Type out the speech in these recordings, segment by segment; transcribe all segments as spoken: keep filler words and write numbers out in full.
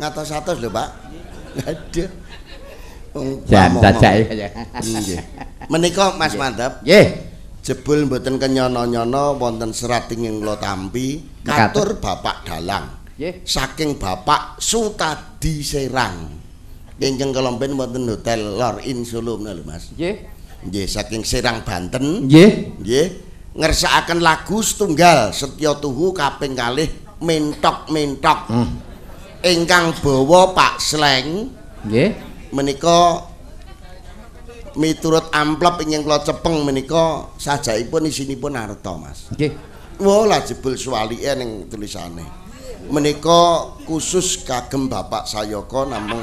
ngatos-atos lho, Pak. Aduh. Jan cacake. Nggih. Menika Mas Mantep. Nggih. Jebul mboten kenyono-nyono wonten serat ingkang kula tampi katur Bapak Dalang. Nggih. Saking Bapak Sutadi Serang. Ingkang kelompen wonten Hotel Lor In Solo menika lho, Mas. Nggih. Nggih, saking Serang Banten. Nggih. Nggih. Ngersakaken lagu setunggal Setya Tuhu kaping kalih mentok-mentok. Hmm. Ingkang bawa Pak Sleng. Nggih. Menika miturut amplop ingkang kula cepeng menika sajaipun isinipun arta, Mas. Nggih. Wah, lah jebul swalike ning tulisane. Menika khusus kagem Bapak Sayaka namung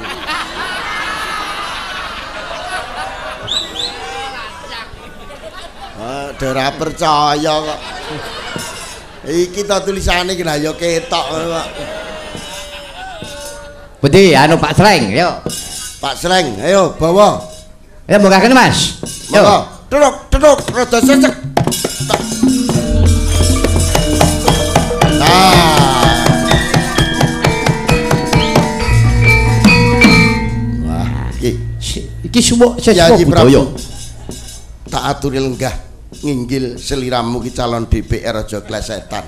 Ah, ora percaya kok. Iki ta tulisane kena ya ketok kok. Budi anu Pak Sleng, yuk. Pak Sleng, ayo bawa. Ya bukakan Mas. Yo. Duduk, duduk, rada sesek. Nah. Wah, iki iki semua Yayi Prabu. Tak aturi lenggah nginggil seliramu ki calon D P R aja klesetan.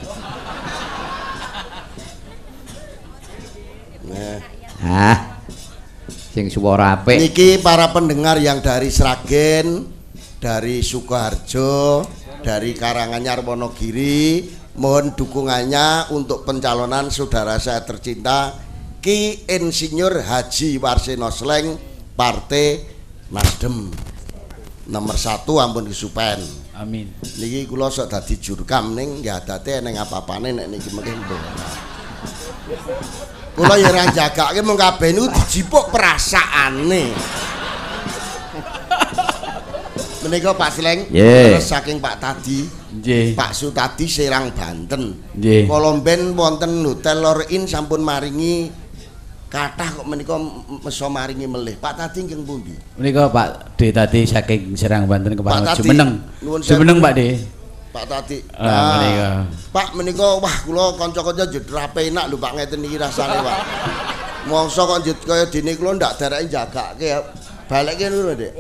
Nah. Ah. Sing suara apik. Niki para pendengar yang dari Sragen, dari Sukoharjo, dari Karanganyar Wonogiri, mohon dukungannya untuk pencalonan saudara saya tercinta Ki Insinyur Haji Warsino Sleng, Partai Nasdem. Nomor satu ampun kesupen. Amin. Niki kula sok dadi jurkam ning ya dadi ning apa-apane nek niki mengke. Kula ya ora jagake mung kabeh niku dijipuk perasaane. Menika Pak Sleng, terus saking Pak Tadi, nggih. Pak Sutadi Serang Banten. Nggih. Kolomben wonten Hotel Lor In sampun maringi kathah kok menika meso maringi melih. Pak Tadi nggih pundi? Menika Pak D tadi saking Serang Banten kepala Tadi, Jumeneng. nuwun Jumeneng Pak D. Pak Tadi. Ah, nah, menika. Pak menika wah kula kanca-kanca jujur enak lho Pak ngeten iki rasane Pak. Mongso kok njut kaya dene kula ndak darake jagake ya. Balekke lho, Dik.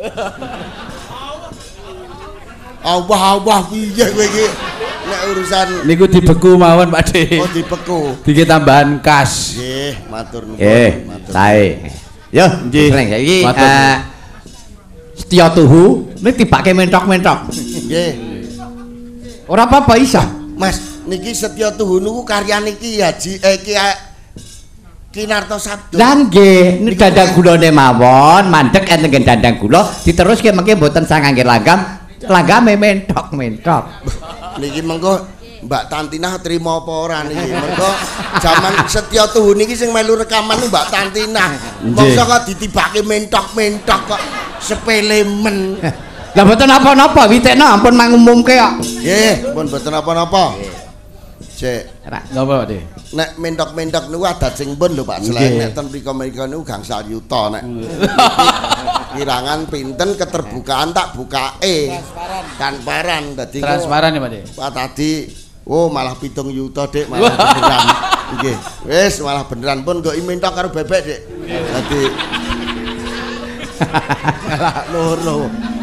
Allah-Allah piye kowe iki nek urusan niku dibeku mawon Pak D. Oh dibeku. Dikit tambahan kas. Nggih, matur nuwun. Nggih, sae. Yo, nggih. Saiki eh Setya Tuhu niki dipake mentok-mentok. Nggih. Ora apa-apa isa. Mas, niki Setya Tuhu niku karyane Ki Haji eh Ki Kinarto Sabdo. Lah nggih, niki dandang gulane mawon, mandek enten dandang gula, diteruske mengke mboten sangangge langgam, langgame mentok-mentok. Niki mengko Mbak Tantinah trimo apa ora niki? Mergo jaman Setya Tuhu niki sing melu rekaman ku Mbak Tantinah. Mongso kok ditibake mentok-mentok kok sepele men. Lah mboten apa-apa, witekno ampun mangumumke kok. Nggih, pun mboten apa-apa. Cek. Napa, Dik? Nek mentok-mentok niku adat sing pun lho Pak Sleng. Nek ten mriko-mriko niku gangsal yuta nek. Kirangan pinten keterbukaan tak bukake. Transparan. Dadi transparan ya Pak Dik. Pak tadi oh malah pitung yuta Dik, malah beneran. Nggih. Wis malah beneran pun kok mentok karo bebek Dik. Dadi malah loro.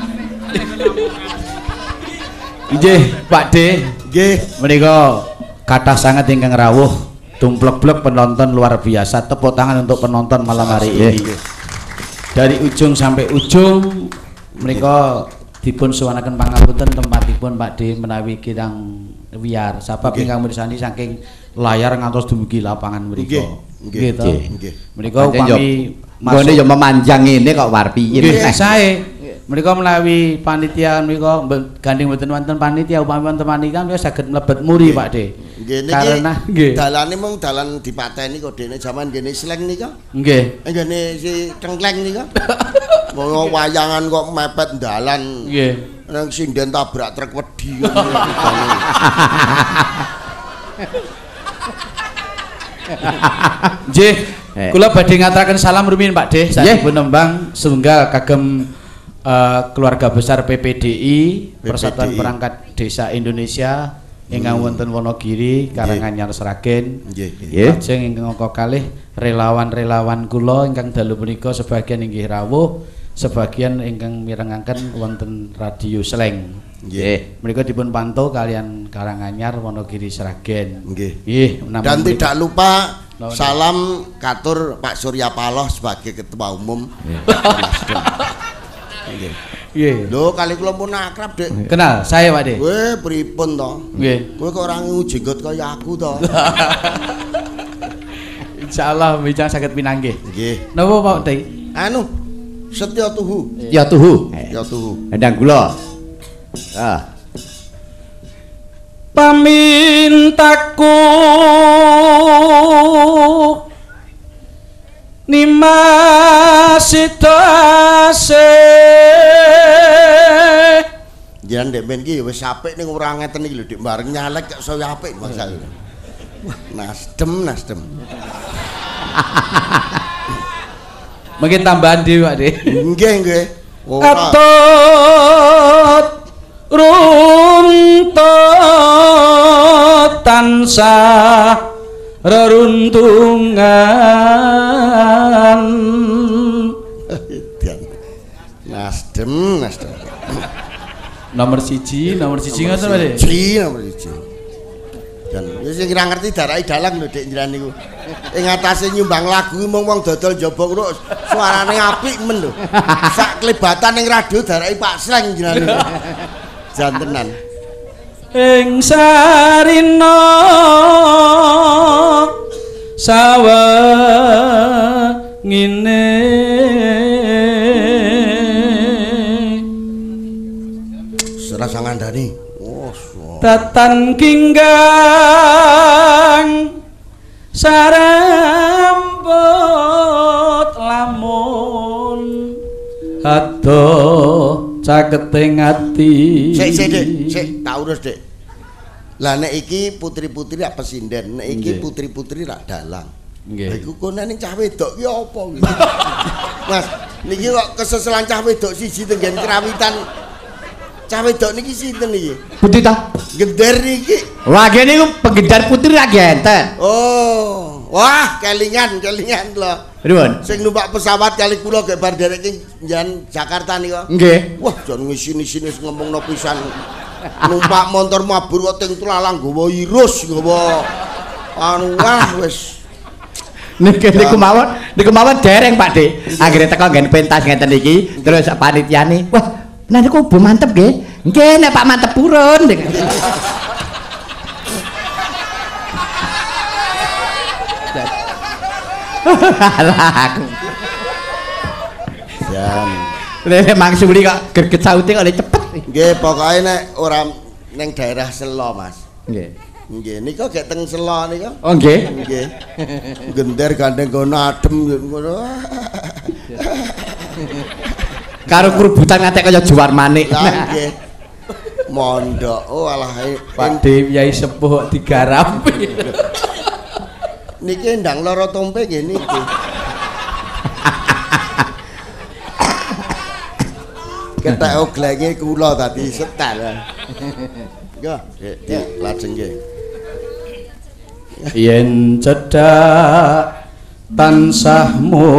Nggih, Pak D. Nggih, menika kathah sangat ingkang rawuh, tumplek-plek penonton luar biasa. Tepuk tangan untuk penonton malam hari ini. Dari ujung sampai ujung menika dipun suwanaken pangapunten tempatipun Pak D menawi kirang wiyar. Sebab ingkang mirsani saking layar ngantos dumugi lapangan mriku. Nggih, nggih. Menika upami nggone yo memanjang ngene kok warpiyin. Nggih, sae. Menika menawi panitia menika gandeng mboten wonten panitia upami wonten panitia menika saged mlebet muri Pak D. Nggih niki karena nggih dalane mung dalan dipateni kok dene jaman ngene Sleng nika. Nggih. Ngene si Cengkleng nika. Wong wayangan kok mepet dalan. Nggih. Nang sinden tabrak truk wedi. Nggih. Kula badhe ngaturaken salam rumiyin Pak D. Sampun nembang setunggal kagem Uh, keluarga besar P P D I, Persatuan Perangkat Desa Indonesia, ingkang wonten Wonogiri Karanganyar Sragen. Nggih. Lajeng ingkang angka kalih relawan-relawan kula ingkang dalu punika sebagian inggih rawuh, sebagian ingkang mirengaken wonten Radio Sleng. Nggih. Menika dipun pantau kalian Karanganyar Wonogiri Sragen. Nggih. Nggih, Dan tidak lupa Lawan salam katur Pak Surya Paloh sebagai ketua umum Nasdem. Nggih. Nggih. Lho kali kula pun akrab, Dik. Kenal saya Pak De. Weh, pripun to? Nggih. Kowe kok ora ngujenggot kaya aku to? Insyaallah bicara saged pinanggih. Nggih. Napa Pak De? Anu, Setya Tuhu. Ya tuhu. Ya Tuhu. Endang gula. Ah. Pamintaku nimasitase Jangan dek ben ki wis apik ning ora ngeten iki lho Dik bareng nyalek kok saya apik masalah. Wah, Nasdem, Nasdem. mungkin tambahan dhewe Pak De. Nggih, nggih. Ora. Atut runtut tansah reruntungan Nasdem, Nasdem. nomor siji nomor siji ngoten Pak De. Siji nomor siji. Dan wis sing ora ngerti darai dalang lho Dik njiran niku. Ing atase nyumbang lagu mung wong dodol njaba ngruk suarane apik men lho. Sak klebatan ning radio darai Pak Sleng njiran niku. Jantenan. Ing sarina sawa ngene Serasa ngandani. Oh, tatan kinggang sarambut lamun adoh caketing ati. Sik sik Dik, sik tak urus Dik. Lah nek iki putri-putri rak pesinden, nek iki Nggih. putri-putri rak dalang. Nggih. Lah iku kone ning cah wedok ki apa iki? Mas, niki kok keseselan cah wedok siji tenggen kerawitan. Cah wedok niki sinten iki? Putih ta? Gender niki. Lagi niku pengendar putri lagi enten. Oh, wah kelingan, kelingan lho. Pripun? Sing numpak pesawat kali kula gek bar derek ing njan Jakarta nika. Nggih. Wah, jan ngisi-isine ngomongno pisan. Numpak motor mabur kok teng tulalang nggawa irus, nggawa anu wah wis. Niki niku mawon, niku mawon dereng Pak De. Akhire teko nggen pentas ngeten iki, terus panitiane, wah, nah niku Bu mantep nggih. Nggih, nek Pak mantep purun. Alah aku. Jan. Lele mangsuli kok greget saute kok cepet. Nggih, pokoke nek ora ning daerah Selo, Mas. Nggih. Nggih, nika gek teng Selo nika. Oh nggih. Nggih. Gender gandeng kono adem ngono. Karo kerubutan ngatek kaya juar manik. Lah nggih. Mondok. Oh alah Pak De Yai sepuh kok digarapi. niki ndang loro tompe nggih niki. Ketek oglenge kula tadi setel. Yo, Dik, lajeng nggih. Yen cedhak tansah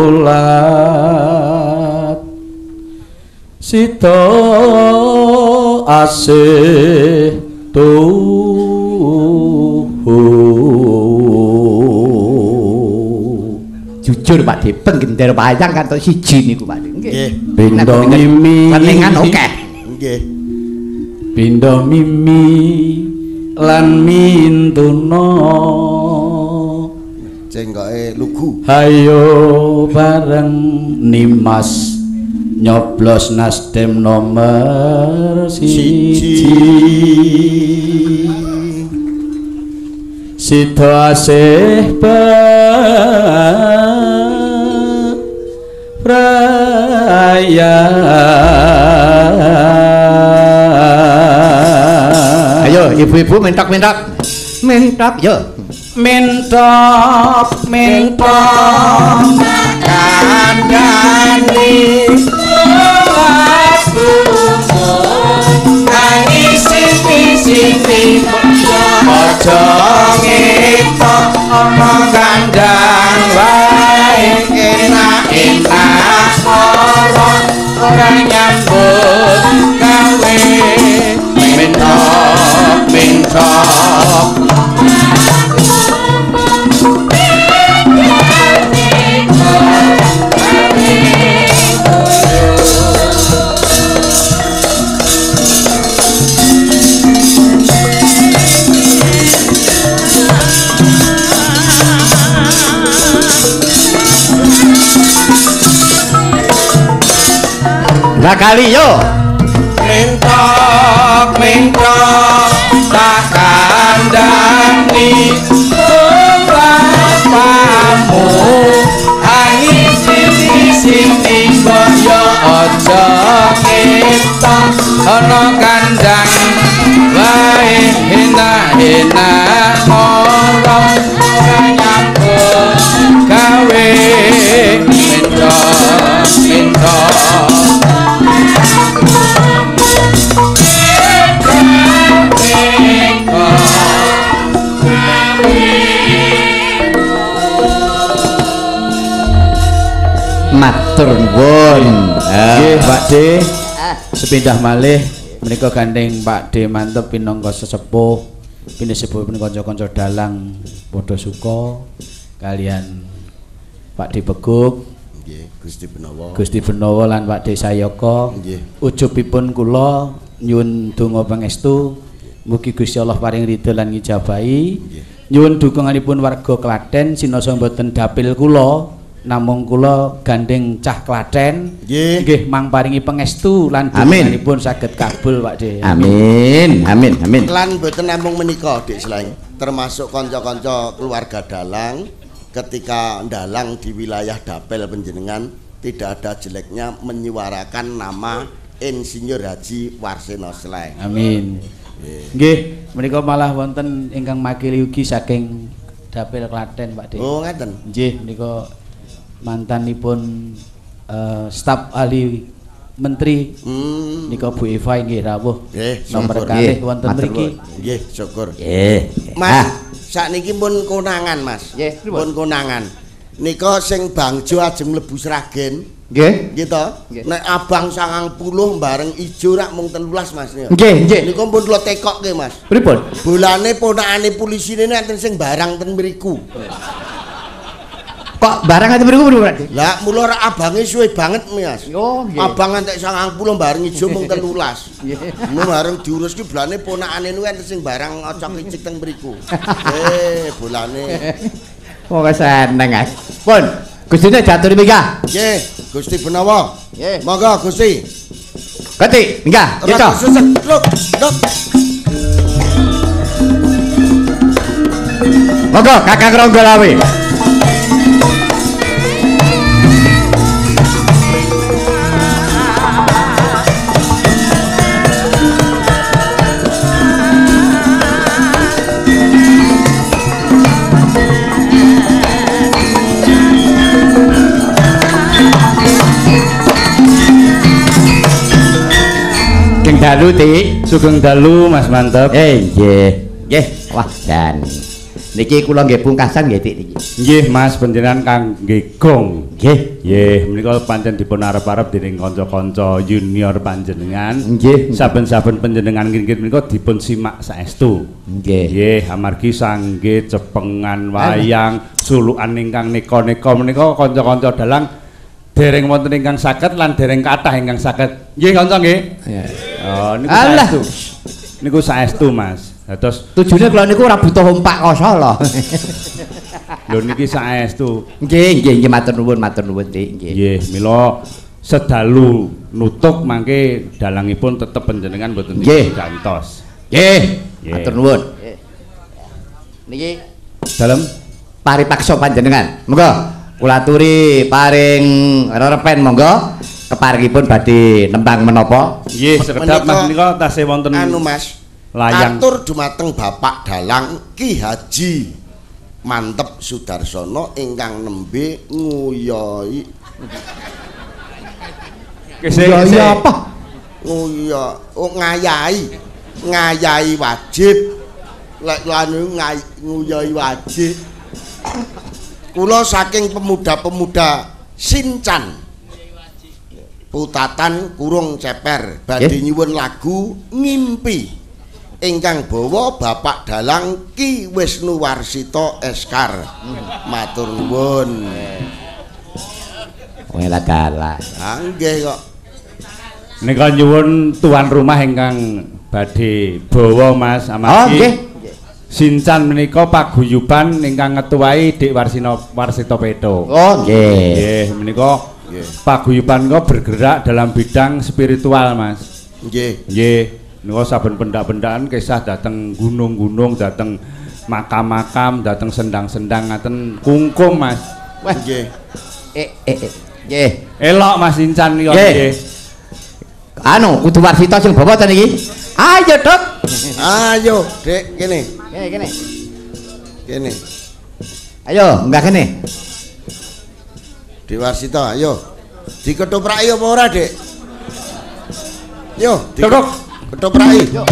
mulat sita asih tuhu. Jujur Pak De, penggender wayang kantuk siji niku Pak De. Nggih. Pindha mimi Kelingan akeh. Nggih. Pindha mimi lan mintuna Cengkoke lugu. hayo bareng nimas nyoblos Nasdem nomor siji sida asih praya. Ayo ibu-ibu mentok-mentok. Mentok yo. Mentok mentok kandhani lagu nangis siti-siti aja ngetok ana kandang wae enak-enak ora ora nyambut gawe mentok mentok Lah kali yo mentok mentok tak kandhani bapamu angin sini-sini boyo aja ketok ana kandhang wae enak-enak ora ora nyambut gawe mentok mentok matur nuwun. Nggih, Pak D. Sepindah malih menika gandeng Pak D mantep pinangka sesepuh pinesepuh kanca-kanca dalang padha suka kalian Pak D Beguk. Nggih, Gusti Benawa. Gusti Benawa lan Pak D Sayaka. Nggih. Ujubipun kula nyuwun donga pangestu mugi Gusti Allah paring ridho lan ngijabahi. Nyuwun dukunganipun warga Klaten sinasa mboten dapil kula. Namung kula gandeng cah Klaten nggih nggih mang paringi pangestu lan dukunganipun saged kabul Pak D. Amin. Amin. Amin. Lan mboten namung menika Dik Sleng, termasuk kanca-kanca keluarga dalang ketika dalang di wilayah dapil panjenengan tidak ada jeleknya menyuarakan nama Insinyur Haji Warsena Sleng. Amin. Nggih, menika malah wonten ingkang makili ugi saking dapil Klaten Pak D. Oh, ngeten. Nggih, menika mantanipun uh, staf ahli menteri Hmm. nika Bu Eva nggih rawuh. Nggih, Nomor syukur. kalih wonten mriki. Nggih, syukur. Nggih. Mas, sakniki pun konangan, Mas. Nggih, pripun? Pun konangan. Nika sing Bangjo ajeng mlebu Sragen. Nggih. Nggih to? Nek abang sangang puluh bareng ijo rak mung telulas Mas niku. Nggih, nggih. Niku pun kula tekokke Mas. Pripun? Bolane ponakane pulisine nek sing barang ten mriku. Kok barang ate mriku pripun? Lah mula rak abange suwe banget Mas. Oh, nggih. Abang ngantek sangang puluh bareng ijo mung telulas. Mu bareng diurus ki bolane ponakane niku enten sing barang ocok-icik teng mriku. Eh, bolane. Wong seneng ah. Pun, Gustine jaturi minggah. Nggih, Gusti Benawa. Nggih. Monggo Gusti. Gati, minggah. Gitu. Ratu susah. Luk, luk. Monggo Kakang Ronggolawe. Dalu Ti, Sugeng dalu Mas mantep. eh nggih. Nggih, wah dan niki kula nggih pungkasan nggih Ti niki. Nggih Mas panjenengan kangge gong. Nggih. Nggih, menika pancen dipun arep-arep dening kanca-kanca junior panjenengan. Nggih. Saben-saben panjenengan nggih menika dipun simak saestu. Nggih. Nggih, amargi sangge cepengan wayang sulukan ingkang neka-neka menika kanca-kanca dalang dereng wonten ingkang saged lan dereng kathah ingkang saged. Nggih kanca nggih. Oh, niku saestu. Niku saestu Mas. Dados Tujune kula niku ora butuh ompak koso lho. lho niki saestu. Nggih, nggih, nggih matur nuwun, matur nuwun Ti, nggih. Nggih, mila sedalu nutuk mangke dalangipun tetep panjenengan mboten Nggih. gantos. Nggih, Nggih. matur nuwun. Niki Dalem paripaksa panjenengan. Monggo kula aturi paring rerepen monggo keparingipun badhe nembang menapa? nggih sekedap Mas menika tasih wonten Anu Mas, layang. atur dumateng Bapak Dalang Ki Haji Mantep Sudarsono ingkang nembe nguyoi. Iya iya apa? Nguyo, oh ngayahi. Ngayahi wajib lek anu nguyoi wajib. Kula saking pemuda-pemuda Sincan. Putatan kurung ceper badhe nyuwun lagu Ngimpi. Ingkang bawa Bapak Dalang Ki Wisnuwarsita Eskar. Matur nuwun. Wela dalang. Ah nggih kok. Nika nyuwun tuan rumah ingkang badhe bawa Mas amargi. Oh nggih. Sincan menika paguyuban ingkang ngetuai Dik Warsina Warsita Pedo. Oh nggih. Nggih menika paguyuban kok bergerak dalam bidang spiritual Mas. Nggih. Nggih. Nika saben pendak-pendakan kisah dateng gunung-gunung, dateng makam-makam, dateng sendang-sendang ngaten kungkum Mas. Wah nggih. Eh eh eh. Nggih. Elok Mas Sincan niku nggih. Anu kudu Warsita sing bawa ta niki. Ayo, Dok. Ayo, Dik, kene. Kene kene. Kene. Ayo, enggak kene. Dik Warsita, ayo. Diketoprak apa ora, Dik? Yo, Dok. Ketoprak. Yo.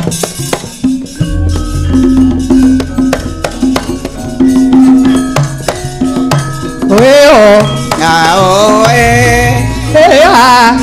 Oe oh. Ya oe. Eh ah.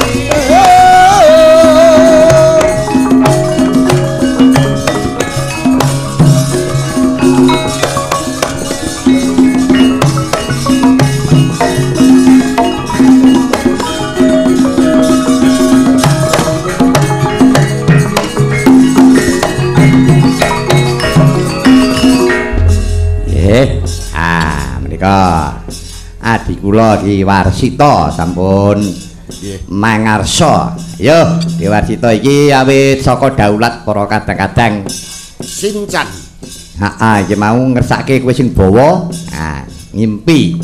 Ah, menika adi kula Ki Warsita sampun mangarsa. Yo, Ki Warsita iki awit saka daulat para kadang-kadang Sincan. Heeh, iki mau ngersake kowe sing bawa. Ah, ngimpi.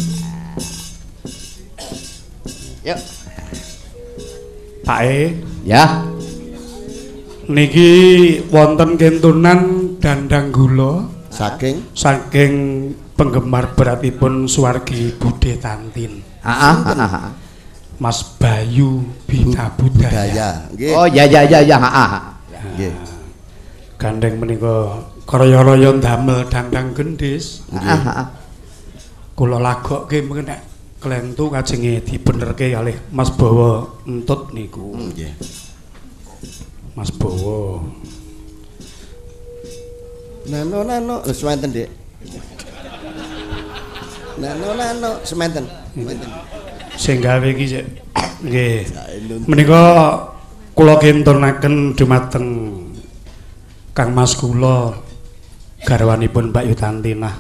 Yo. Pak E. Ya. Niki wonten kentunan dandang gula Saking saking penggemar beratipun Suwargi Budhe Tantin. Heeh, heeh. Mas Bayu Bina Budaya. Budaya. Nggih. Oh, ya ya ya ya, heeh. Nggih. Gandeng menika kaya-kaya damel dandang gendhis. Heeh, heeh. Kula lagokke mengko nek klentu kajenge dibenerke kalih Mas Bawa Entut niku. Nggih. Mas Bawa. Nano nano sementen, Dik. Nano nano sementen. Sementen. Sing gawe iki sik nggih. Menika kula kintunaken dumateng Kang Mas kula garwanipun Mbak Yutantinah.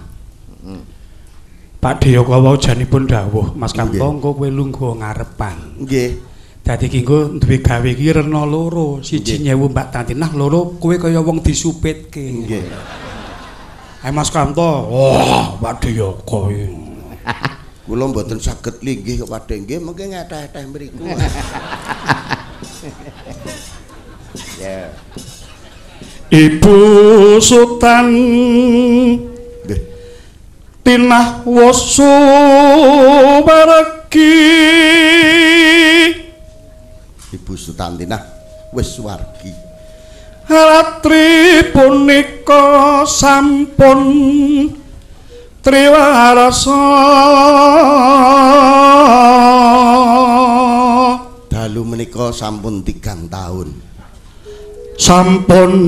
Pak Deyo kula janipun dawuh, Mas Kantongko kowe lungguh ngarepan. Nggih. Dadi kengko duwe gawe iki rena loro, siji nyewu Mbak Tantinah, loro kowe kaya wong disupitke. Nggih. Ae Mas Kanto, wah, Pak Deyo kowe. Kula mboten saged linggih kok padhe nggih mengke ngeteh-eteh mriku. Ya. Ibu Sultan Nggih. Tinah Woso Margi Ibu Sutantinah wis wargi. Ratri punika sampun triwarasa Dalu menika sampun tigang tahun. sampun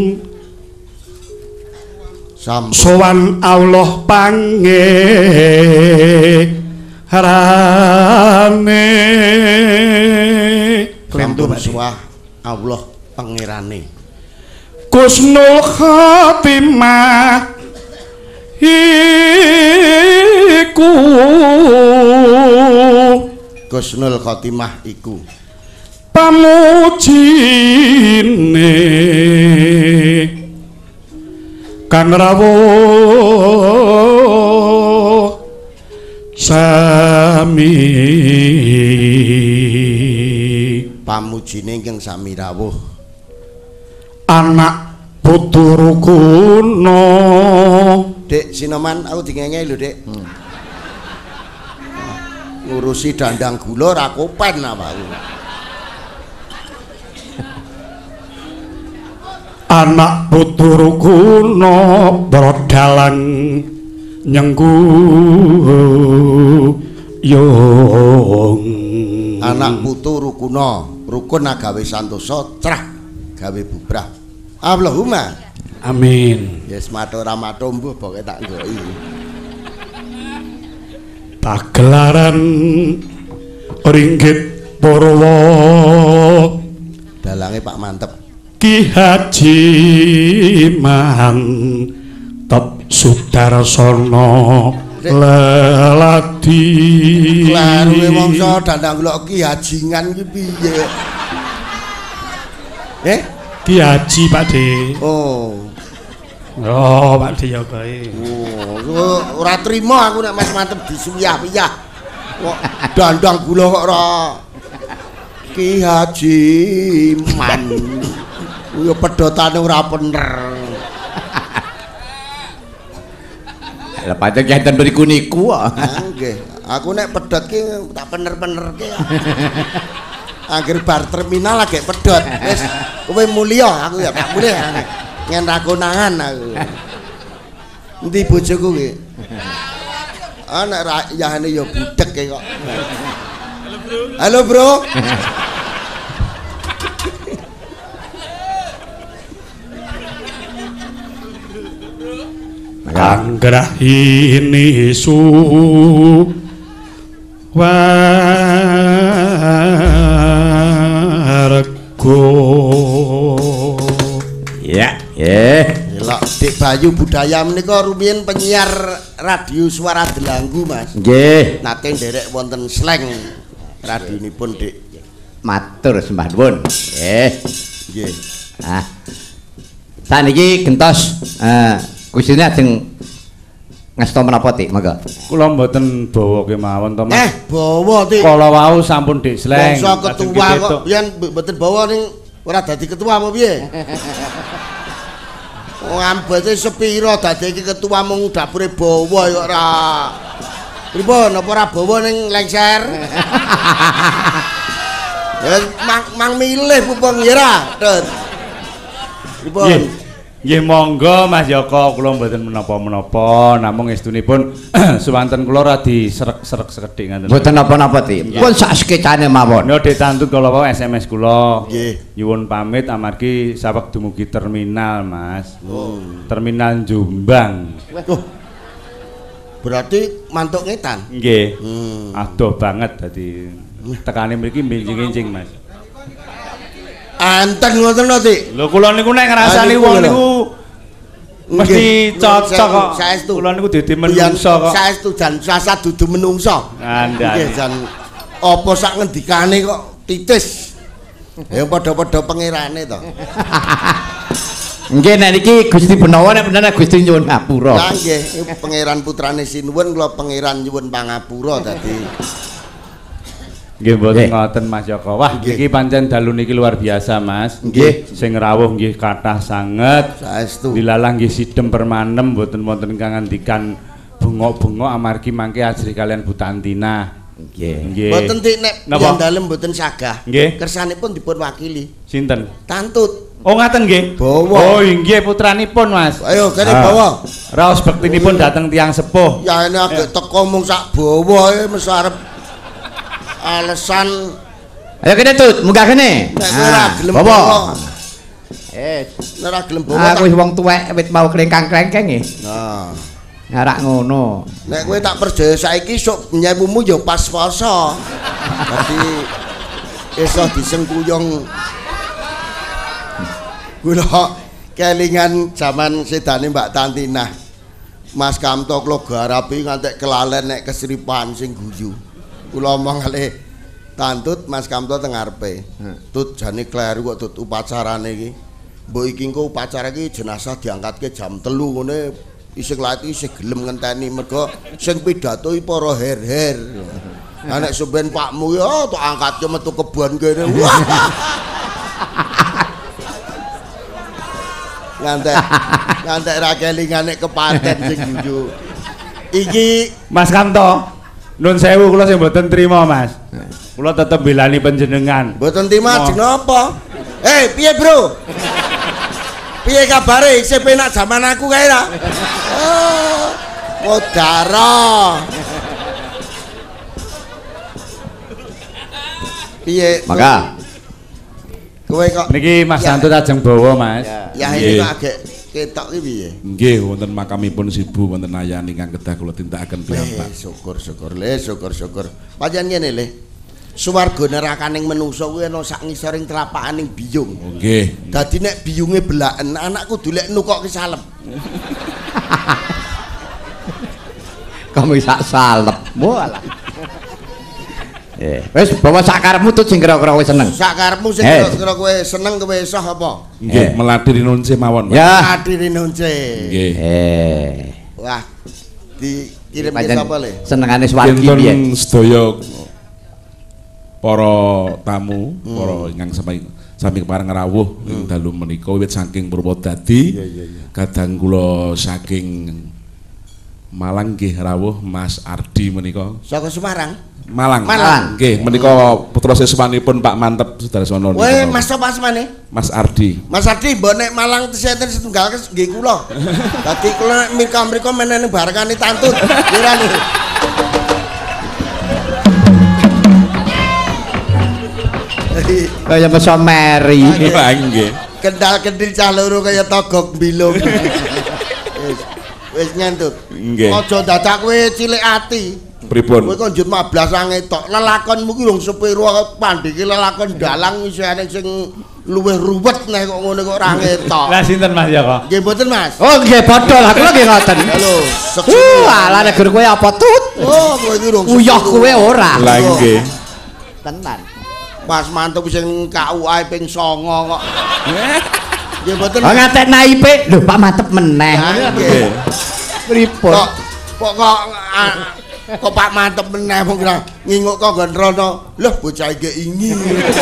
Sampun sowan Allah pangerane sampun suwah Allah pangerane. Kusnul Khatimah iku Kusnul Khotimah iku pamujine kang rawuh sami pamujine ingkang sami rawuh anak putu kuno. Dik Sinoman aku dingenge lho, Dik. Hmm. Ngurusi dandang gula ra kopen awakku. anak putu kuna brodalang nyengku yung anak putu rukuna rukun agawe santosa cerah gawe bubrah Allahumma amin. yes matur ramato mbuh pokoke tak nggoki pagelaran ringgit Purwa dalange Pak Mantep Ki Haji Mantep Sudarsana Leladi klaruwe mongso dandang kula Ki Hajingan ki piye eh Ki Haji Pak De oh oh Pak De ya bae oh ora trima aku nek Mas Mantep disuyah-uyah kok dandang kula kok ora Ki Haji Man ya pedhotane ora bener lah pancen enten mriku niku kok nggih aku nek pedhot ki tak bener-benerke akhir bar terminal lagi pedhot wis kowe mulya aku ya tak mulya ngen ra konangan aku endi bojoku ki ana ra yahane ya budhek e kok halo bro anggrah ini su wargo ya ya elok Dik Bayu Budaya menika rumiyin penyiar radio Suara Delanggu Mas nggih nate nderek wonten Sleng radionipun Dik matur sembah nuwun nggih nggih ah saniki gentos eh Gustine ajeng ngasta menapa Tik monggo Kula mboten bawa kemawon to Mas. eh bawa Dik Kala wau sampun Dik Sleng. bangsa ketua kok yen mboten bawa ning ora dadi ketua apa piye ngambete sepiro dadi iki ketua mung dapure bawa kok ora pripun apa ora bawa ning lengser ya mang, mang milih pupung ya ra Dut pripun Nggih monggo Mas Joko kula mboten menapa-menapa namung estunipun suwanten kula ora diserek-serek sekedhik ngaten. mboten napa-napa Tik pun sak skecane mawon Yo Dik Tantut kala wau S M S kula. nggih Nyuwun pamit amargi saweg dumugi terminal Mas. oh Terminal Jombang. oh berarti mantuk ngetan Nggih. hmm. Adoh banget dadi tekane mriki benjing-enjing Mas. Anteng ngoten lho Dik Lho kula niku nek ngrasani wong niku mesti cocok kok. Saestu. Kula niku dadi menungso kok. Saestu jan sasa dudu menungso. Nggih jan apa sak ngendikane kok titis. Ya padha-padha pangerane to. nggih nek niki Gusti Benawa nek bener Gusti nyuwun ngapura Lah nggih pangeran putrane Sinuwun kula pangeran nyuwun pangapura dadi Nggih mboten ngoten Mas Joko. Wah iki pancen dalu niki luar biasa Mas. Nggih. Sing rawuh nggih kathah sanget. Saestu. Dilalah nggih sidhem permanem mboten wonten kang ngendikan bengok-bengok amargi mangke ajri kalian Bu Tantina. nggih Nggih. Mboten Dik nek Napa? yang dalem mboten sagah. Nggih. Kersanipun dipun wakili. Sinten? Tantut. Oh ngaten nggih. Bawa. Oh nggih putranipun Mas. Ayo kene Ah. bawa. Raos bektinipun dateng tiang sepuh. Ya ini agak teko mung sak bawa e mesti arep alasan ayo kene Tut munggah kene nek kowe ora gelem bawa bawa. eh Nek ora gelem bawa. aku wis wong tuwek wit mau klengkang-klengkeng nggih Nah, ngarak ngono nek kowe tak percaya saiki sok nyemumu ya pas poso. Dadi iso disengkuyung. Kula kelingan zaman sedane Mbak Tantinah. Mas Kamto kula garapi ngantek kelalen nek kesripan sing guyu. Kula omong kali Tantut Mas Kamto teng ngarepe. Tut jane kleru kok tut upacarane iki. Mbok iki engko upacara iki jenazah diangkatke jam telu ngene isih lati isih gelem ngenteni mergo sing pidato iki para her-her. Lah nek sampean pakmu ya tok angkatke metu kebon kene. Ngantek ngantek ra kelingan nek kepaten sing guyu. Iki Mas Kamto. Nun sewu kula sing mboten trima Mas. Kula tetep belani panjenengan. mboten terima jeneng apa? Eh, piye, Bro? Piye kabare? Isih penak zaman aku kae ra? Oh, Modaro. Piye? Maka kowe kok niki Mas Santut ajeng bawa Mas. ya ini kok agek ketok ki piye? Nggih wonten makamipun Sibu wonten ayan ingkang kedah kula tindakaken piyambak. Eh, syukur-syukur le, syukur-syukur. Pancen ngene le. Suwarga nerakaning manungsa kuwi ana sak ngisoring telapakaning biyung. Oh, nggih. Dadi nek biyunge belaken, anakku kudu lek nukokke salep. Kamu sak salep. Walah. Eh, wis bawa sak karepmu tut sing kira-kira kowe seneng. Sak karepmu sing Eh. kira-kira kowe seneng kowe isoh apa? Nggih, Eh. melati rinunce mawon. Ya. Adine nunce. Nggih. Eh. Wah, dikirim ke Pancen sapa le? senengane swargi piye? Kinten sedaya para tamu, para ingkang sami sami kepareng rawuh ing dalu menika wiwit saking Purwodadi. Kadang kula saking Malang nggih rawuh Mas Ardi menika. Saka Semarang. Malang. Malang. Nggih, menika putra siswanipun Pak Mantep Sudarsono. Weh, Mas sapa asmane? Mas Ardi. Mas Ardi mbok nek Malang teseten setunggal nggih kula. Dadi kula nek mrika-mrika menene barekane tantut. Kirane. Kaya meso meri. Lah nggih. Kendal-kendil cah loro kaya togok mbilung. Wis wis nyentut. Nggih. Aja dadak kowe cilik ati. Pripun? Kowe kok njut mablas angetok. Lelakonmu ki wong sepiro pandhike lelakon dalang isih ana sing luwih ruwet nek kok ngene kok ora ngetok. Lah sinten Mas ya kok? Nggih mboten Mas. Oh nggih padha lah kula nggih ngoten. Halo, Uh, ala nek kowe apa tut? Oh, kowe iki rong. Uyah kowe ora. Lah nggih. Tenan. Pas mantep sing K U A ping songo kok. Nggih mboten. Oh ngatek naipe. Lho Pak mantep meneh. Nggih. Pripun? Kok kok kok ah, kok Pak mantep meneh mung kira nginguk kok gondrono. Loh bocah iki ingin.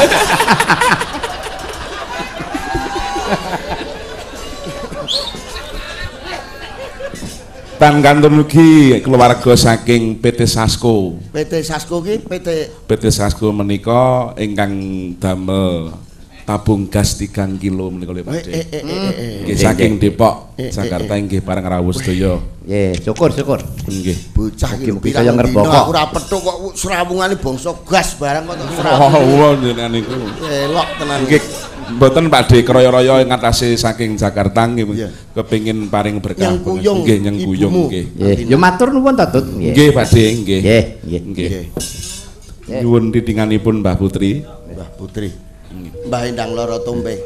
Tan kantun ugi keluarga saking P T Sasko. P T Sasko ki P T P T Sasko menika ingkang damel tabung gas tiga kilo menika lho eh Pak. eh eh eh. Nggih saking Depok, Eh, eh, Jakarta inggih bareng rawuh sedaya. Nggih, syukur syukur. Nggih. Bocah iki Mugi-mugi pirang kaya ngerboko. dina aku ora petuk kok srawungane bangsa gas barang kok Oh, srawung. wow jenengan niku. Elok tenan. Nggih, mboten Pak De kroyo-royo ngatasi saking Jakarta nggih. Iya. Kepengin paring berkah. Nyang kuyung Nggih, nyang kuyung ibumu. nggih. Nggih, yo matur nuwun ta tut. Nggih, Pak De, nggih. Nggih, nggih. Nggih. Nggih. Nyuwun titinganipun Mbah Putri. Mbah Putri. Mbah Endang Loro Tombe.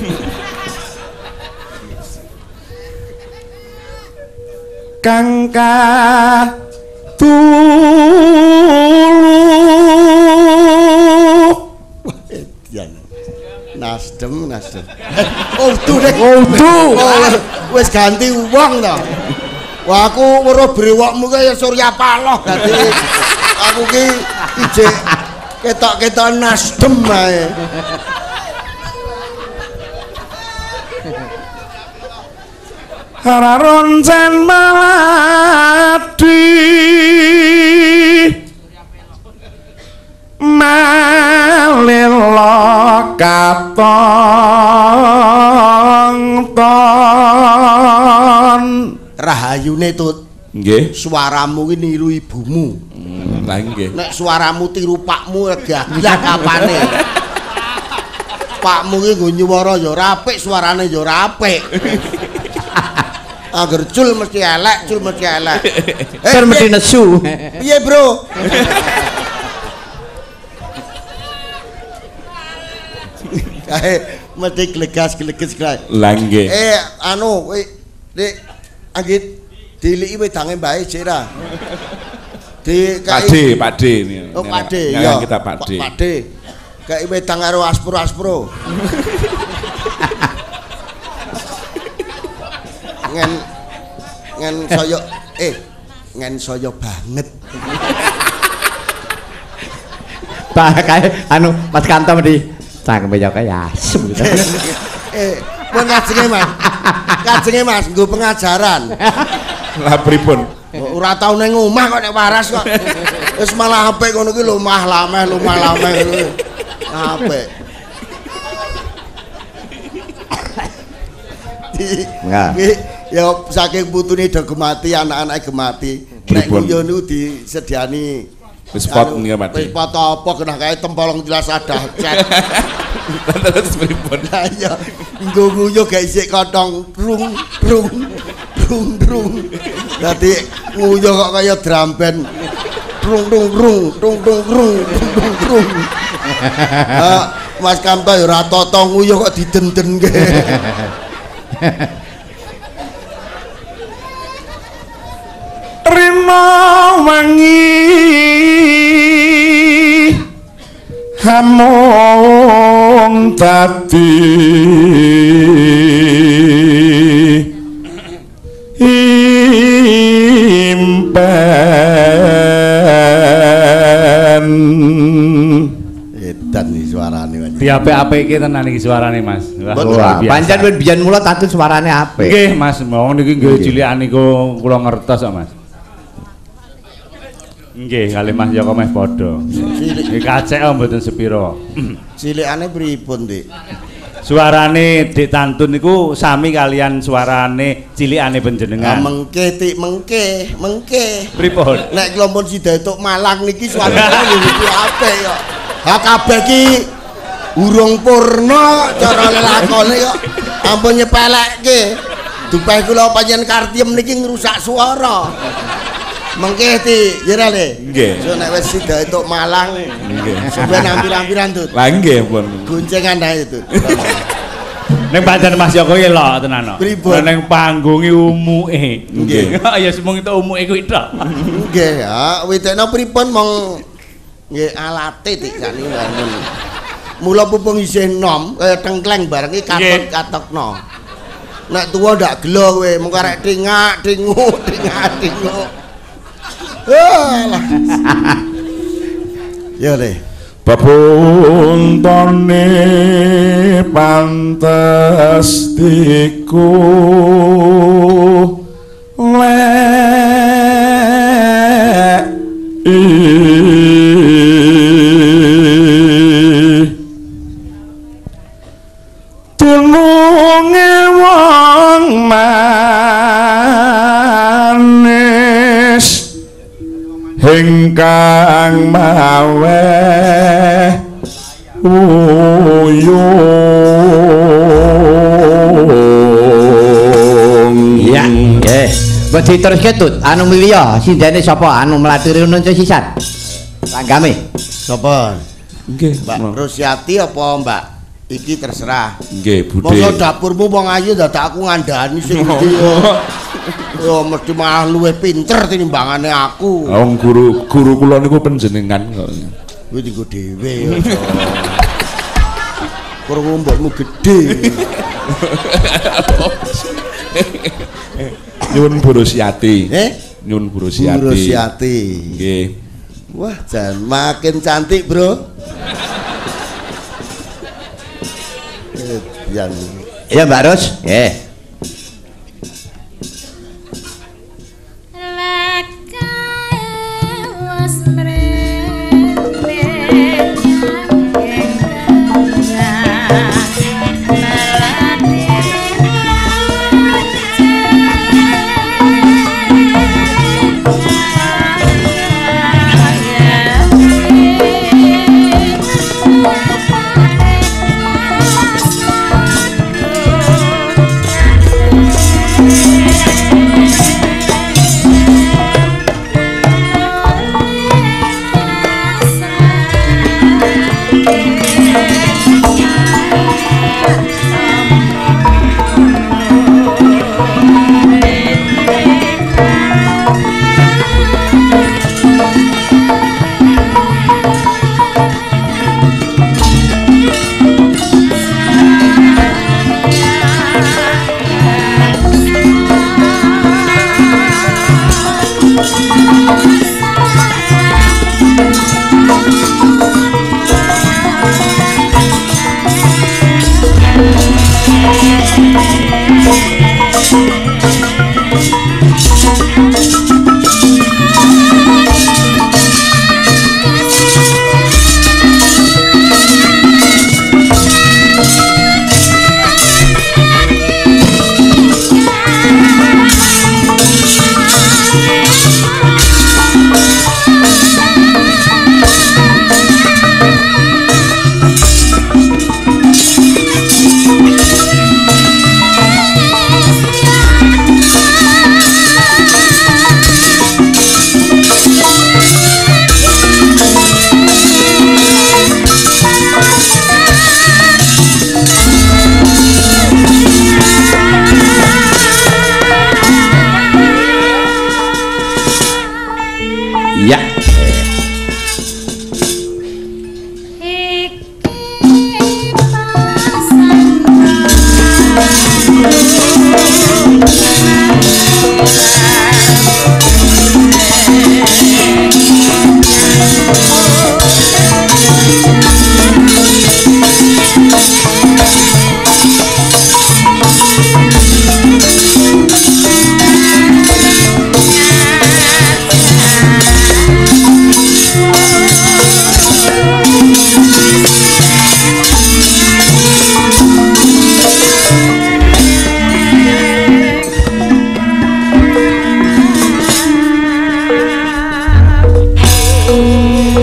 Kangka tulu Edian. Nasdem, Nasdem. Oh, tuh dek. Oh, tuh. Wis ganti uang to. Wah, aku weruh brewokmu kaya Surya Paloh dadi aku ki ijek ketok-ketok Nasdem ae. Hararoncen maladi malila katong-tong. Rahayune tut. Nggih. Suaramu ki niru ibumu. Lah nggih. Nek suaramu tiru pakmu gaglah kapane. Pakmu ki nggo nyuwara ya ora apik, suarane ya ora apik. Angger cul mesti elek, cul mesti elek. Ter mesti nesu. Piye, Bro? Kae mesti glegas-gleges kae. Lah nggih. Eh, anu, kowe Dik, anggit diliki wedange mbae jek ra. Di Pak De, Pak De ini. Oh, Pak De, Ini ya. kita Pak De. Pak De. Kayak wedang karo aspro-aspro. ngen ngen soyo eh ngen soyo banget. Pak kae anu Mas Kanto mesti cangkeme yo kaya asem gitu. eh, pun kajenge Mas. Kajenge Mas nggo pengajaran. Lah pripun? Ora tau ning omah kok nek waras kok. Wis malah apik ngono ki lumah lameh, lumah lameh ngono. Apik. Dadi Enggak. ya saking putune do gemati, anak-anake gemati. Nek guyon niku disediani wis pot niku Pak. Wis pot apa kena kae tempolong jelas ada cet. Terus pripun? Lah ya nggo nguyuh gak isik kothong rung rung rung rung. Dadi nguyuh kok kaya drum band. Rung rung rung rung rung rung rung rung. Mas Kamto ya ora tata nguyuh kok didenden-denke. Rina wangi hamung tadi impen Edan iki suarane. Diapik-apike tenan iki suarane Mas. Wah, pancen wis biyen mula tatun suarane apik. Nggih Mas, mau niki nggih cilikan niku kula ngertos kok Mas. Nggih, kali Mas Joko meh padha. Nggih kacek kok mboten sepira. Cilikane pripun, Dik? Suarane Dik Tantun niku sami kalian suarane cilikane panjenengan. Mengke tik mengke, mengke. Pripun? Nek kelompok Sidaetuk Malang niki suarane niki apik kok. Ha kabeh iki urung purna cara lelakone kok ampun nyepelekke. Dupeh kula panjenengan Kartiem niki ngrusak suara. Mengke ti, ya Le. Nggih. So nek wis Sidaetuk Malang Nggih. sampeyan ampiran-ampiran tut. Lah nggih pun. Goncengan ae tut. Ning pancen Mas Joko iki lho tenan kok. Pripun? Ning panggunge umuke. Nggih. Ya semung itu umuke kuwi tok. Nggih, ya, witekno pripun mong nggih alate tik sakniki ngoten. Mula pupung isih nom kaya tengkleng bareng iki katut katokno. Nek tuwa ndak gelo kowe, mung karek tingak, tinguk, tingak, tinguk. Alah. Ya Le. Bebuntone pantes diku lek tununge wong manis ingkang mawe uyung. Iya, nggih. Mbok diteruske Tut, anu miliya, sindene sapa anu mlatiri nunca sisan. Tanggame. Sapa? Nggih, Mbak Rusiati apa Mbak? Iki terserah. nggih Budhe. Mosok dapurmu wong ayu dadak aku ngandani sing iki yo. Yo mesti malah luwih pinter tinimbangane aku. Wong guru guru kula niku panjenengan kok. Kuwi dienggo dhewe yo. Krungu mbokmu gedhe. Nyuwun Bu Rusiati. Eh? Nyuwun Bu Rusiati. Bu Rusiati. Nggih. Wah, jan makin cantik, Bro. Eh, yang Ya Mbak Rus, nggih.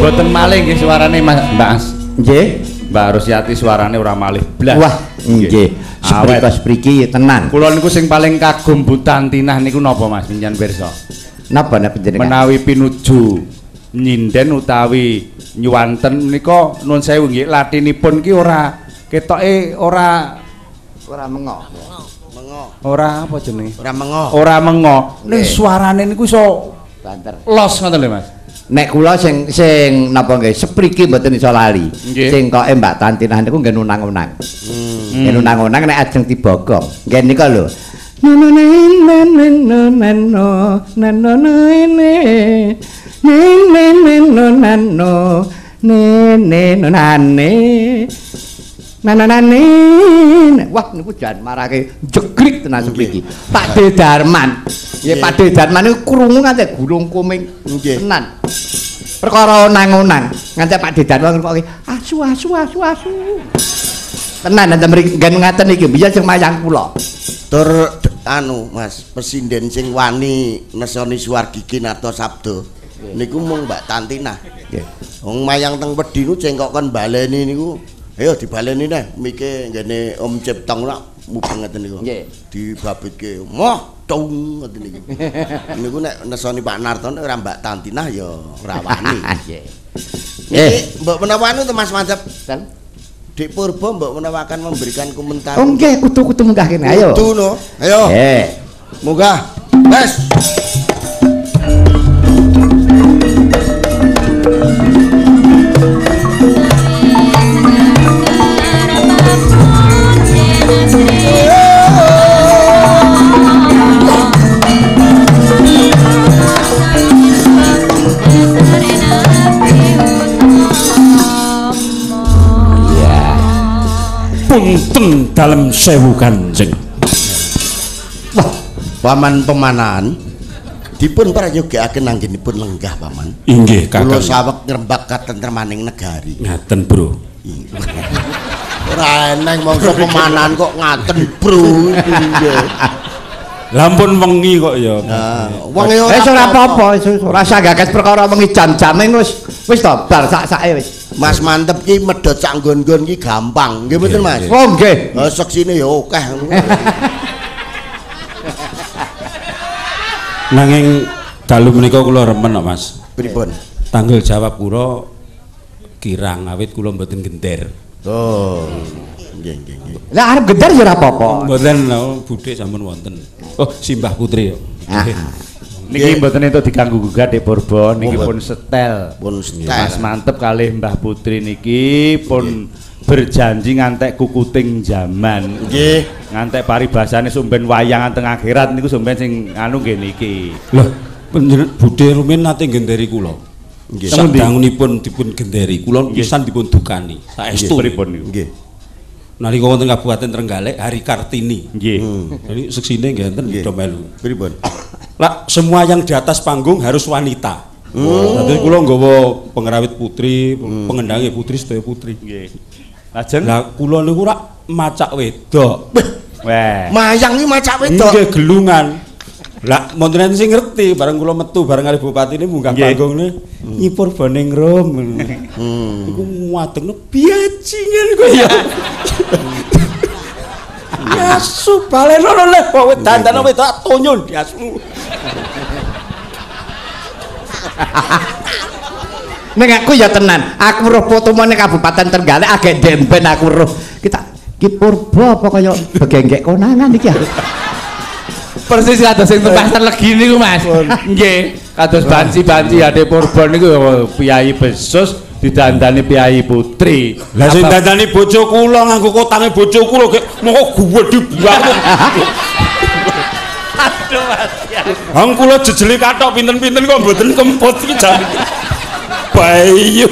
Mboten malih nggih suarane Mas. Nggih. Mbak Rosyati suarane ora malih blas. Wah, nggih. Seprika spriki tenan. Kula niku sing paling kagum Bu Tantinah niku napa Mas pinjen pirsa? Napa nek panjenengan? Menawi pinuju nyinden utawi nyuwanten menika nuwun sewu nggih latinipun ki ora ketoke ora Ora mengo. Mengo. Ora apa jenenge? Ora mengo. Ora mengo. Ning suarane niku iso Banter. los ngoten lho Mas. Nek kula sing sing napa nggih sepriki mboten iso lali. Sing koke Mbak Tantinah niku nggih nunang-unang. Hmm. Nggih nunang-unang nek ajeng dibogong. Nggih nika lho. Nono neno neno neno neno nene nene neno nano nene nane nana nane. Wah niku jan marake jegrik tenan sepriki. Pak De Darman. Nggih Pak De Darman niku krungu nganti gulung kuming tenan. Perkara nang-nang nganti Pak De Darman kok asu asu asu asu. Tenan enten mriki nggen ngaten iki biyen sing mayang kula. Tur anu Mas, presiden sing wani nesoni Suwargi Kinarto Sabdo. Niku mung Mbak Tantinah. Nggih. Wong mayang teng Wedi niku cengkokon baleni niku. Ayo dibaleni neh mike ngene Om Ciptong lak mubeng ngeten niku. Nggih. Dibabitke. Moh tung ngeten niku. Niku nek nesoni Pak Narto nek ora Mbak Tantinah ya ora wani. Nggih. Eh, Mbok menawa anu to Mas Mantep. Dik Purba mbok menawa akan memberikan komentar. Oh nggih kutu-kutu munggah kene ayo. Kutu no. Ayo. Eh, munggah. Wes. Punten dalem sewu Kanjeng. Wah, paman pemanan dipun prayogakaken anggenipun lenggah paman. Inggih Kakang. Kula Kakang. saweg ngrembak katentremaning negari. Ngaten, Bro. Ora eneng mangsa pemanan kok ngaten, Bro. Lampun wengi kok ya. Nah, wengi ora ora apa-apa, ora sagagas perkara wengi jam-jame wis wis to bar sak-sake wis. Mas Mantep ki medhot sak nggon-nggon ki gampang. Nggih mboten Mas? Oh nggih. Oh seksine ya akeh. Nanging dalu menika kula remen kok Mas. Pripun? Tanggal jawab kula kirang awit kula mboten genter. Oh. Nggih nggih nggih. Lah arep geder ya ora apa-apa. Mboten budhe sampun wonten. Oh, Simbah Putri. Niki mboten entuk diganggu gugat Dik Purba, niki pun setel. Pun setel. Mas Mantep kalih Mbah Putri niki pun berjanji ngantek kukuting zaman. Nggih. Ngantek paribasane sumben wayangan teng akhirat niku sumben sing anu nggih niki. Loh, panjenengan budhe rumiyin nate genderi kula. Nggih. Sadangunipun dipun genderi, kula pisan dipun dukani. Saestu pripun niku? Nggih. Nalika wonten Kabupaten Trenggalek Hari Kartini. Nggih. Jadi seksine nggih enten do melu. Pripun? Lah semua yang di atas panggung harus wanita. Hmm. Dadi kula nggawa pengrawit putri, hmm. pengendange putri sedaya putri. Nggih. Lajeng lah kula niku rak macak wedok. Weh. Mayang iki macak wedok. Nggih gelungan. Lah monten sing ngerti bareng kula metu bareng kali bupati ini munggah panggungnya nyipur baning rom. Hmm. Iku muatengno biajingan kok ya. Asu balen ora leh kok dandan wedok tonyon asu. Ning aku ya tenan, aku roh fotomu ning Kabupaten Trenggalek agek demben aku roh. Kita Ki Purba apa kaya begenggek konangan iki ya. Persis kados sing pasar legi niku Mas. Nggih, kados banci-banci Ade Purba niku piyai besus didandani piyai putri. Lah sing dandani bojo kula nganggo kotange bojo kula gek moko gedhe banget. Aduh Mas. Wong kula jejeli kathok pinten-pinten kok mboten kemput iki jan. Bayu.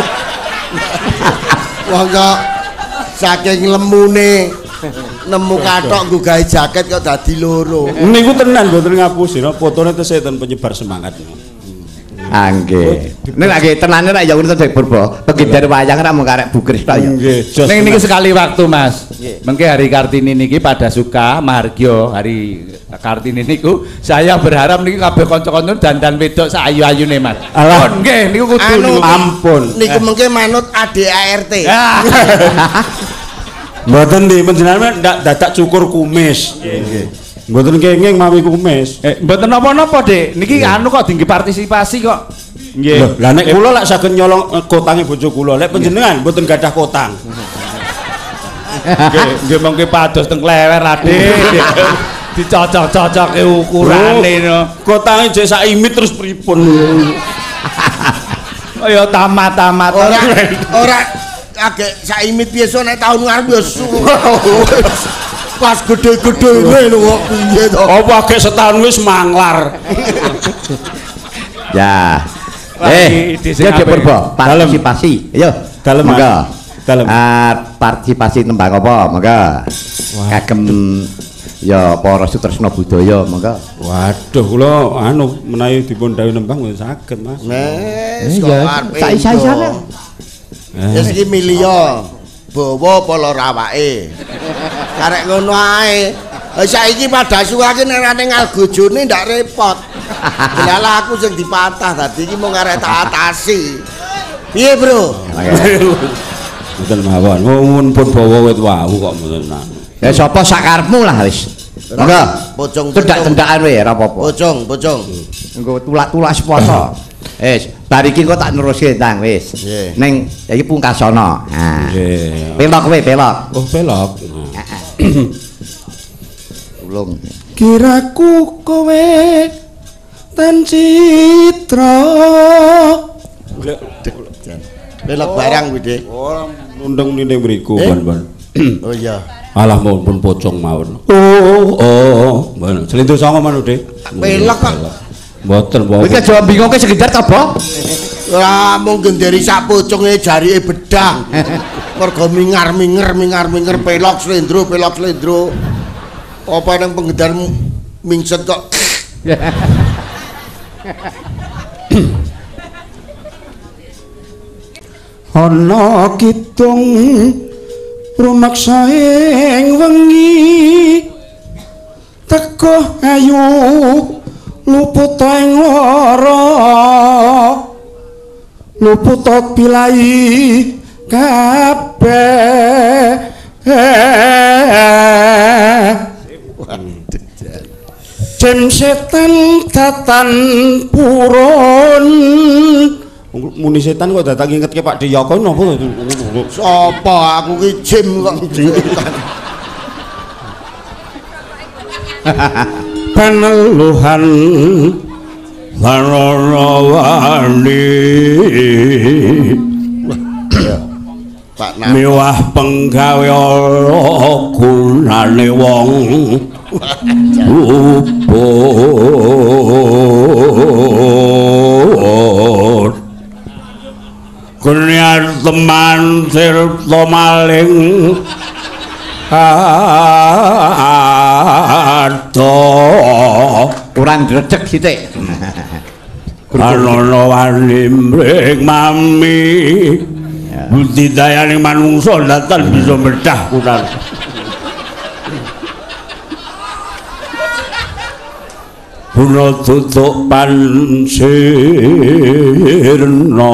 Wong kok saking lemune nemu kathok nggo gawe jaket kok dadi loro. Niku tenan mboten ngapusi, fotone tesih ten penyebar semangat. Ah nggih. Nek lagi tenane nek ya ngono to Purba. Pegidar wayang ra mung karek bukris tok ya. Ning niki sekali waktu Mas. Mengke hari Kartini niki pada suka Margyo hari Kartini niku saya berharap niki kabeh kanca-kanca dandan wedok sak ayu-ayune Mas. Alah nggih niku kudu anu, ampun. Niku mengke manut A D A R T. Mboten nggih panjenengan ndak dadak cukur kumis. Nggih. Mboten kenging mawi kumis. Eh mboten napa-napa, Dik. Niki anu kok dinggo partisipasi kok. Nggih. Lah nek kula lak saged nyolong kotange bojo kula, lek panjenengan mboten gadah kotang. Nggih, nggih mengke pados teng klewer, Adik. Dicocok-cocoke ukurane no. Kotange jek sak imit terus pripun. Kaya tamat-tamat. Ora ora agek sak imit biasa nek taun ngarep ya pas gede-gede ngene kok piye to. Apa agek setahun wis manglar. Ya. Eh, ya Purba, partisipasi. Ayo. Dalem. Monggo. Dalem. Ah, partisipasi tembang apa? Monggo. Kagem ya para sutresna budaya, monggo. Waduh, kula anu menawi dipun dawuh nembang wis saged, Mas. Wes kok Iya, arep. sak isa-isane. Ya iki milya. Bawa pola rawake. Karek ngono ae. Lah saiki pada suwake nek ning algojone ndak repot. Delalah aku sing dipatah dadi iki mung arek tak atasi. Piye, Bro? Mboten mawon. Mun pun bawa wit wau kok mboten. Ya sapa sakarepmu lah wis. Monggo. Pocong. Tendak-tendakan wae ora apa-apa. Pocong, pocong. Engko tulak-tulak seposo. Wis, bar iki engko tak neruske tang wis. Ning iki pungkasana. Nah. Nggih. Pelok kowe, pelok. Oh, pelok. Ulung. Kiraku kowe tan citra. Belok barang kuwi, Dik. Ora nundeng ning mriku, Ban-ban. Oh iya. Alah pun pocong mawon. Oh, oh. Ban, selindro songo manut, Dik. Pelok kok. Mboten, mboten. Kowe aja bingungke sekedar to, Bo? Ora mung genderi sak poconge jarike bedah. Mergo mingar-minger, mingar-minger pelok slendro, pelok slendro. Apa nang penggedar mingset kok. Ana kidung rumaksa ing wengi teko ayu luput ing lara luput pilai kabeh Jem setan datan purun muni setan kok datang ingetke Pak Diyoko napa Sapa aku ki jim kok. Paneluhan Larawani Pak Nah. Miwah penggawe gunane wong upur Kurniar teman sirta maling ato Kurang drecek sithik. Anono wani mring mami budidayane manungsa datan bisa medah kurang Puno tutuk pansirna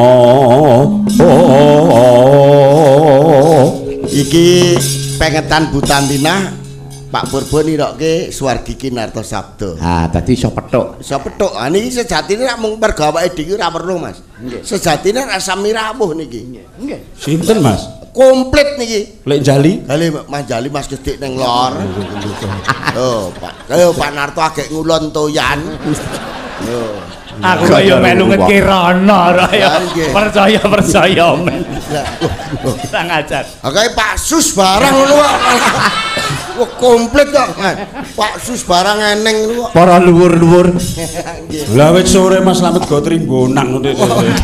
Iki pengetan Butantina Pak Purba nirokke Suwargi Kinarto Sabda. Ah, dadi iso petuk. Iso petuk. Ah niki sejatine nek mung mergo awake dhewe ora perlu, Mas. Sejatine rasa mirawuh niki. Nggih. sinten Mas Komplit niki. lek jali Hale Mas Jali Mas Gedik ning lor. Oh, Pak. Ayo Pak Narto agek ngulon toyan. Yo. Aku kaya melu ngekirana ra ya. Percaya percaya men. Sang ajar. Oke Pak Sus barang ngono kok. Wah komplit kok. Pak Sus barang eneng ngono kok. Para luwur-luwur. lah wit sore Mas Slamet go trimbonang ngono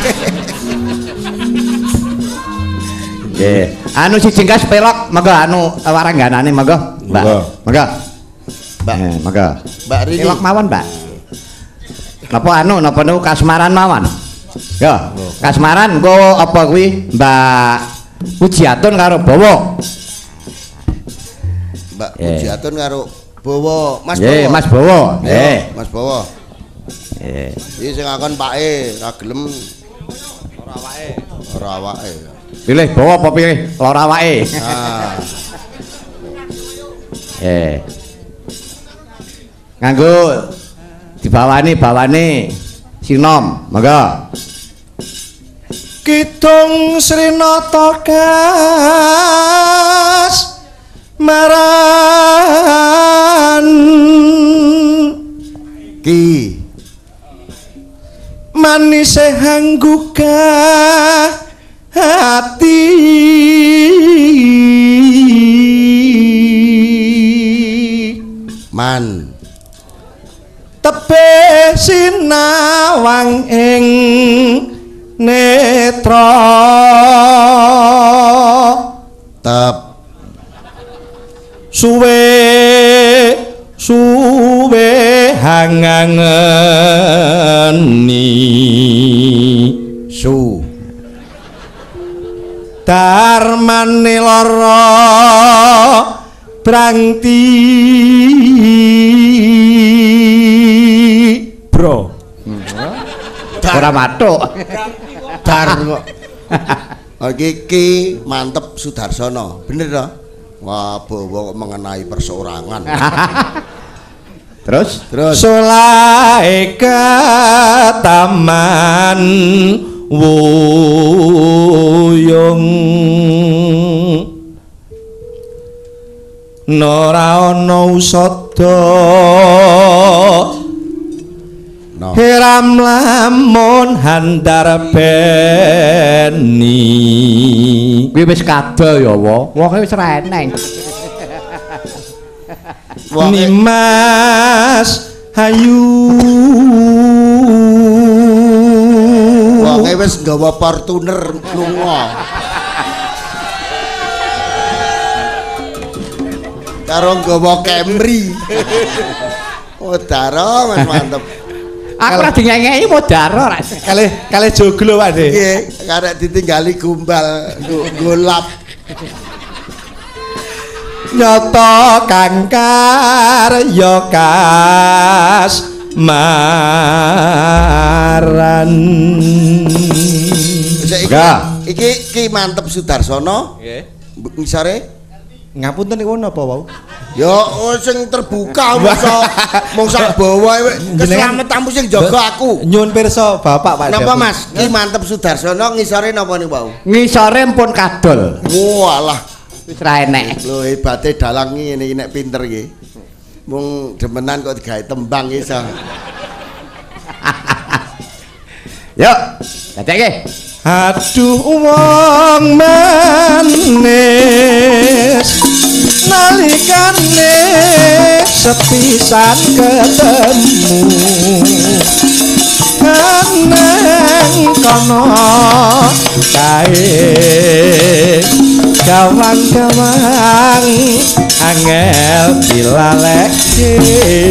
Nggih. Anu siji kas pelok, monggo anu warangganane monggo. Mbak. Monggo. Mbak. Eh, monggo. Mbak Rini. Pelok mawon, Mbak. Napa anu napa niku kasemaran mawon? Ya, kasmaran engko apa kuwi Mbak Pujiatun karo Bowo. Mbak Pujiatun karo Bowo, Mas Bowo. Nggih, Mas Bowo. Nggih, Mas Bowo. Nggih. Iki sing akon pake ra gelem ora awake. Ora awake. Pilih Bowo apa pilih lara awake? Nah. Eh. Nganggo dibawani bawani sinom, monggo. Kidung Srinata kas maran Ki manise hangguka hati man tepe sinawang ing netra tep suwe suwe hangangeni su darmane lara brangti bro Ora matuk. dar kok. Iki Ki Mantep Sudarsono, bener to? Wah, Bowo kok mengenai perseorangan. Terus Terus solae taman wuyung nora ana usada no. Hiram lamun handar beni kuwi wis kada ya wa. Wong wis ra eneng. Nimas Hayu Wonge wis nggawa Fortuner lunga. Karo nggawa Camry. Oh, daro Mas Mantep. Aku ora dingengeki modaro ra. kalih kalih joglo Pak De. Nggih, karek ditinggali gumbal golap. Nyata kang karya kas maran Iki iki Ki Mantep Sudarsono. nggih Ngisore ngapunten niku napa wau ya oh, sing terbuka mongso mongso bawa keslamet tamu sing jaga aku. nyuwun pirsa Bapak Pak Napa Mas? Ki Mantep Sudarsono ngisore napa niku wau? Ngisore pun kadol. Walah, Wis ra enek. lho hebate dalang ngene iki nek pinter iki. Mung demenan kok digawe tembang iso. Yuk, dadekke. aduh wong manis nalikane sepisan ketemu kaneng kono kae gawang-gawang angel dilalekke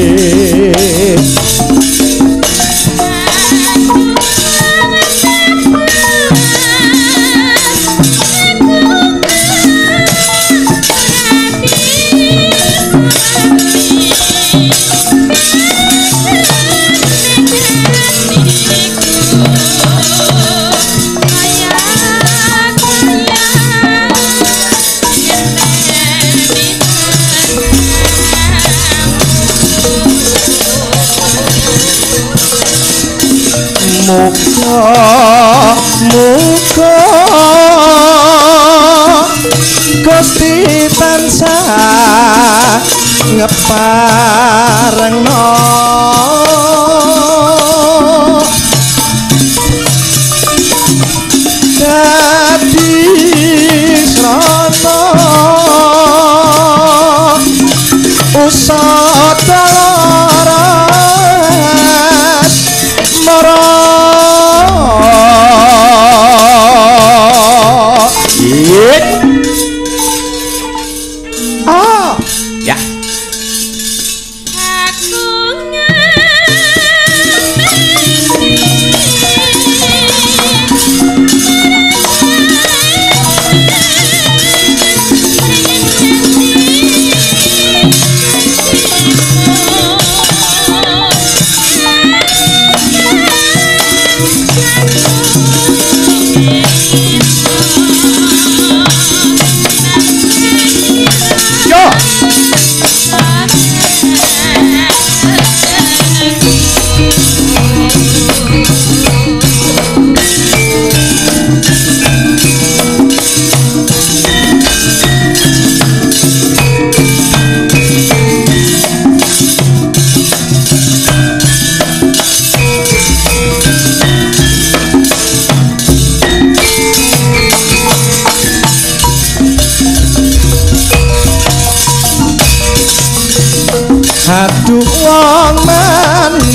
muka muka Gusti tansah ngeparengno dadi srana usada laras mara Oh, ya. Aku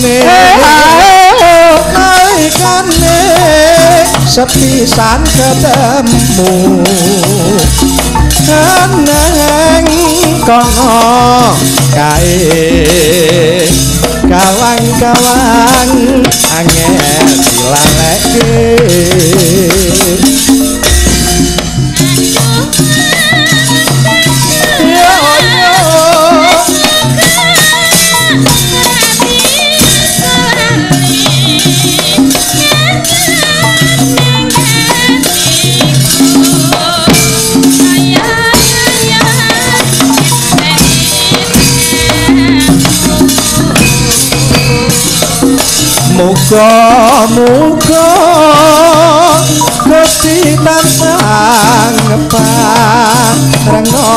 nalikane nalikane sepisan ketemu aneng kono kae kawan-kawan angel dilaleke muga-muga Gusti tansah ngeparenga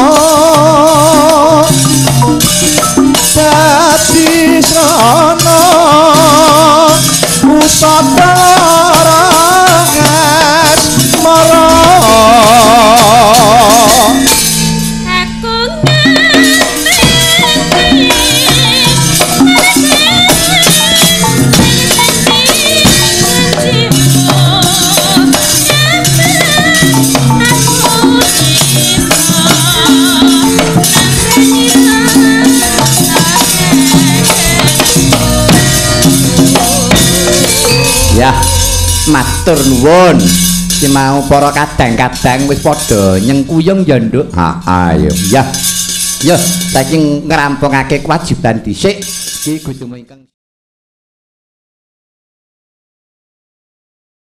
dadi srana usatara asmara ya matur nuwun si mau para kadang-kadang wis padha nyengkuyung ya nduk ha ayo ya ya saking ngrampungake kewajiban dhisik iki Gusti ingkang